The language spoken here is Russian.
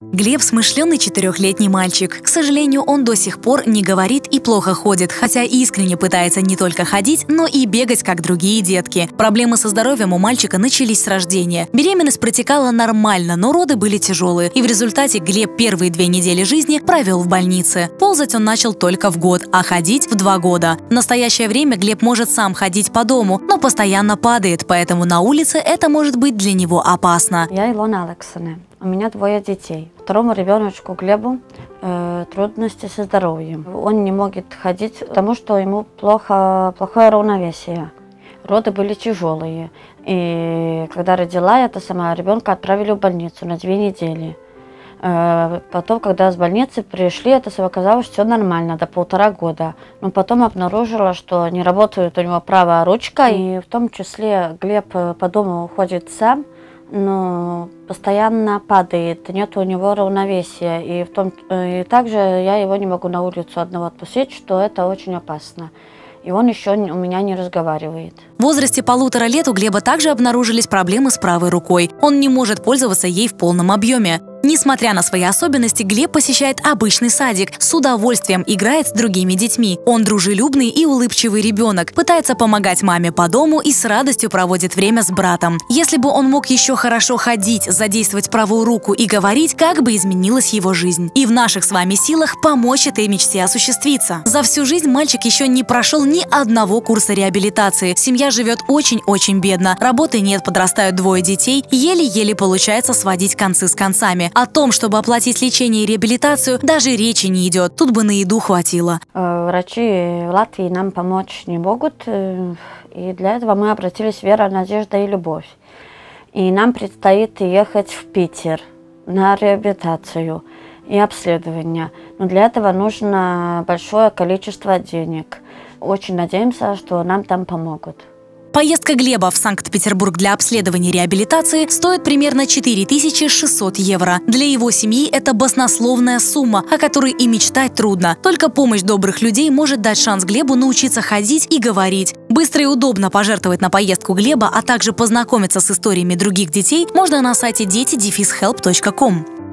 Глеб – смышленый 4-летний мальчик. К сожалению, он до сих пор не говорит и плохо ходит, хотя искренне пытается не только ходить, но и бегать, как другие детки. Проблемы со здоровьем у мальчика начались с рождения. Беременность протекала нормально, но роды были тяжелые, и в результате Глеб первые 2 недели жизни провел в больнице. Ползать он начал только в год, а ходить в 2 года. В настоящее время Глеб может сам ходить по дому, но постоянно падает, поэтому на улице это может быть для него опасно. Я Илона Александровна. У меня 2 детей. Второму ребеночку Глебу трудности со здоровьем. Он не может ходить, потому что ему плохое равновесие. Роды были тяжелые. И когда родила ребенка отправили в больницу на 2 недели. Потом, когда с больницы пришли, оказалось, все нормально, до 1,5 года. Но потом обнаружила, что не работает у него правая ручка. И в том числе Глеб по дому ходит сам, но постоянно падает, нет у него равновесия. И также я его не могу на улицу одного отпустить, что это очень опасно. И он еще у меня не разговаривает. В возрасте 1,5 лет у Глеба также обнаружились проблемы с правой рукой. Он не может пользоваться ей в полном объеме. Несмотря на свои особенности, Глеб посещает обычный садик, с удовольствием играет с другими детьми. Он дружелюбный и улыбчивый ребенок, пытается помогать маме по дому и с радостью проводит время с братом. Если бы он мог еще хорошо ходить, задействовать правую руку и говорить, как бы изменилась его жизнь. И в наших с вами силах помочь этой мечте осуществиться. За всю жизнь мальчик еще не прошел ни одного курса реабилитации. Семья живет очень-очень бедно. Работы нет, подрастают 2 детей. Еле-еле получается сводить концы с концами. О том, чтобы оплатить лечение и реабилитацию, даже речи не идет. Тут бы на еду хватило. Врачи в Латвии нам помочь не могут. И для этого мы обратились в «Вера, надежда и любовь». И нам предстоит ехать в Питер на реабилитацию и обследование. Но для этого нужно большое количество денег. Очень надеемся, что нам там помогут. Поездка Глеба в Санкт-Петербург для обследования и реабилитации стоит примерно 4600 евро. Для его семьи это баснословная сумма, о которой и мечтать трудно. Только помощь добрых людей может дать шанс Глебу научиться ходить и говорить. Быстро и удобно пожертвовать на поездку Глеба, а также познакомиться с историями других детей можно на сайте дети-help.com.